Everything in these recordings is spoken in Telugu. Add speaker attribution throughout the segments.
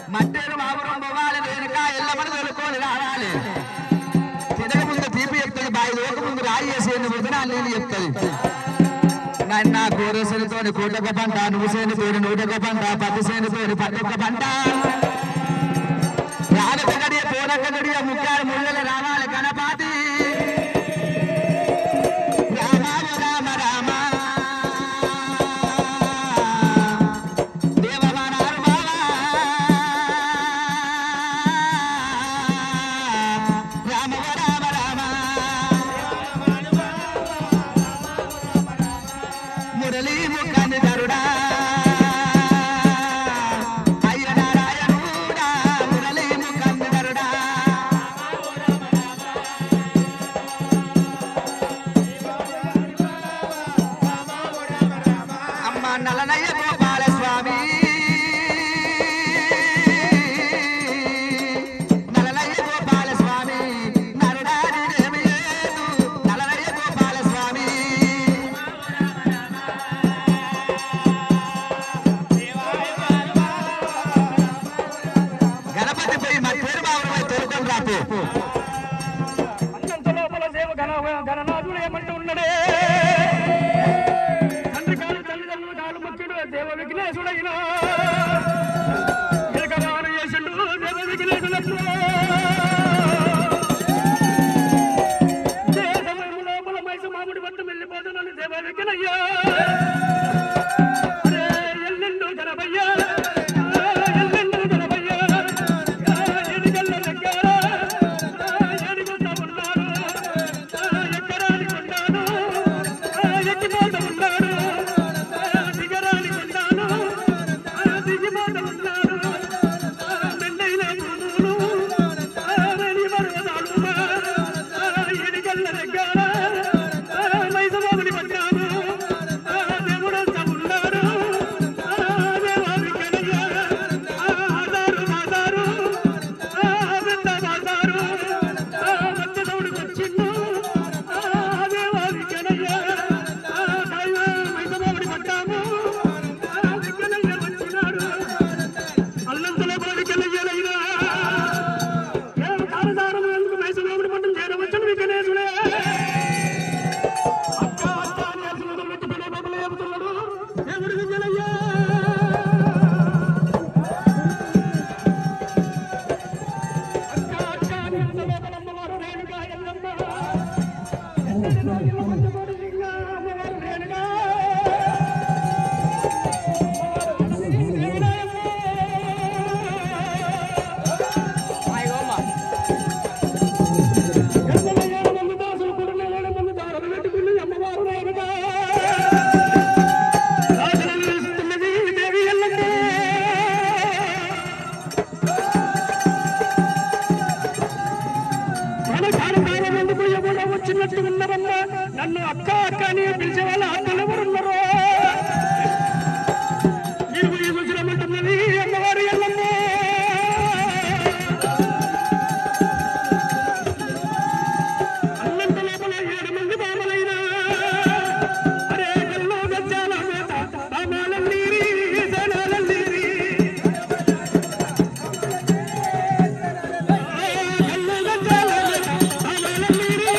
Speaker 1: మట్టేరు మాపురం పోవాలి వెనుక ఎల్లమని తొలుకొని రావాలి తినక ముందు తీపి చెప్తుంది బాయి లోక ముందు రాయి వేసేది విధానాలు నేను చెప్తుంది నాయన గోరసేనుతోని కోటొక్క పంట నువ్వుసేనుతోని నూటొక్క పంట పత్తిసేనుతోని పట్టొక్క పంట రాడొక్క గడియ పోనొక్క గడియ ముక్కారు ముళ్ళల రావాలి గణపాతి రామ రామ రామ దేవమానారు బావా రామ రామ రామ మురళీ ముఖాన్ని ధరుడా అయ్య నారాయణుడా మురళీ ముఖాన్ని ధరుడా అమ్మ నలనయ్య గోపాల స్వామి నలనయ్య గోపాల స్వామి నరుడా నీదేమి లేదు నలనయ్య గోపాల స్వామి గణపతి పోయి మా పేరు బాబు తోడుకొని రాపు
Speaker 2: అన్నంత లోపల సేవ గణనాథుడు ఏమంటూ ఉన్నాడే తండ్రి కాలు తల్లిదండ్రులు కాలు మొక్కిడు దేవ విఘ్నేశుడైనా ఏకరాను చేసిండు దేవ విఘ్నేశుడు సమయం లోపల మైస మామిడి వద్ద వెళ్ళిపోతున్నాను దేవ విఘ్నయ్యా ఎల్లెండు గణపయ్యా ఎల్లెండు గణపయ్యా ఎడిగల్ల దగ్గర ఎడిగొద్ద ఉన్నాడు ఎక్కరాని కొన్నాడు ఎక్కిపోత ఉన్నాడు దిగరాని కొన్నాడు దిగిపోత ఉన్నాడు మెండైన పూలు వెలి మరువదాడు ఎడిగల్ల దగ్గర మైసమామిడి పట్టాము దేవుడంతా ఉన్నాడు దేవాది కనయ్య ఆధారు మాదారు బిడ్డ మాదారు మధ్యదవుడికి వచ్చిండు దేవాది కనయ్య మైసమామిడి పట్టాము కనయ్య వచ్చినాడు అల్లంతలో బాడి కనయ్యలైనా ఏం కారదారం ఎందుకు మైసమామిడి పట్టం చేయడం వచ్చిన విఘ్నేశుడే అక్క అక్క నేర్చుకున్న పెట్టి పడే బాబులు చెబుతున్నాడు దేవుడి విఘ్నయ్య అక్క అక్క నేర్చుకున్న లోపల అమ్మవారు రేణుక ఎల్లమ్మ ఎల్లమ్మ మంచకోడి లింగ అమ్మవారు రేణుక ఎల్లమ్మ 7 మంది దాసులు కూడా 7 మంది దారులు పెట్టుకుని అమ్మవారు రేణుక రాజులు నిలుస్తున్నది దేవి ఎల్లమ్మ మన కాలం ఎందుకు ఎవరో వచ్చినట్టు ఉన్నారమ్మా నన్ను అక్క అక్క అని పిలిచే వాళ్ళ అక్కలు ఎవరున్నారో ఇరుగు చూసినమంటున్నది అమ్మవారి ఎల్లమ్మ అన్నంత లోపల 7 మంది బామలైనా అరే గల్లో గజ్జాల వేట బామాలన్నీరి జనాలన్నీరి గల్లో గజ్జాల వేట బామాలన్నీరి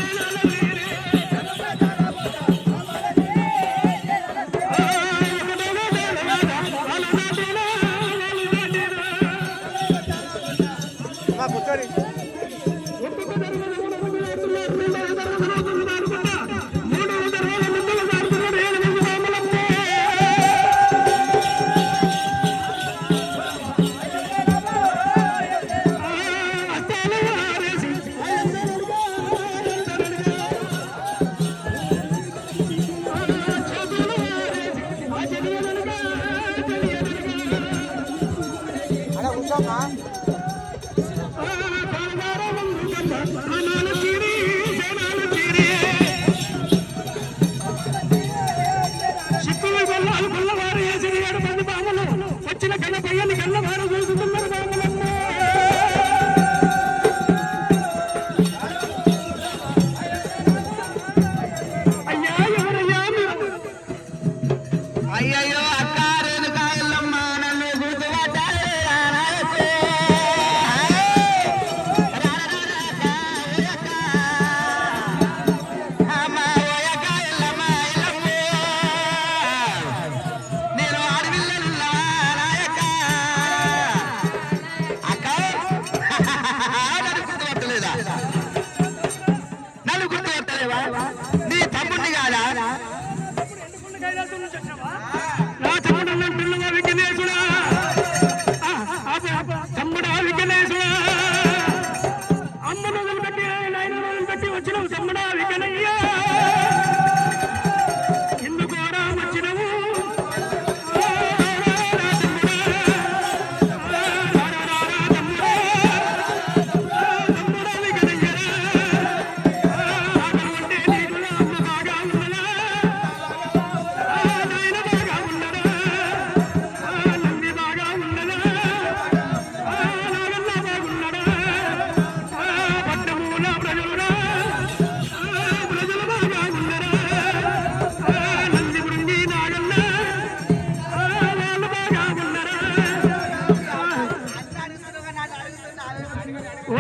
Speaker 2: వచ్చిన కన్నపయ్యని కన్నవారు చూస్తున్నారు బామలమ్మ అయ్యా ఎవరయ్యా మీరు
Speaker 1: అయ్యయ్యో అక్క రేణుక ఎల్లమ్మ నన్ను గుర్తుపట్టాలి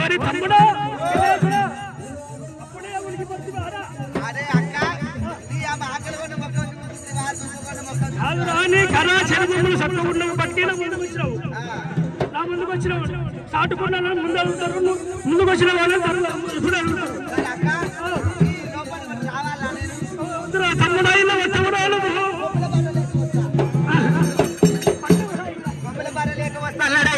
Speaker 2: ఓరి తమ్ముడా అప్పుడే ఉలికిపోతున్నారా కాదు రాని కరా చెరువులు సత్తు ఉండవు పట్టిన ముందుకు వచ్చినావు నా ముందుకు వచ్చినావు సాటుకున్నా ముందు అడుగుతారు ముందుకు వచ్చిన వాళ్ళే ఇప్పుడు అడుగుతారు తమ్ముడైనా వచ్చవడాలు
Speaker 1: వస్తాడు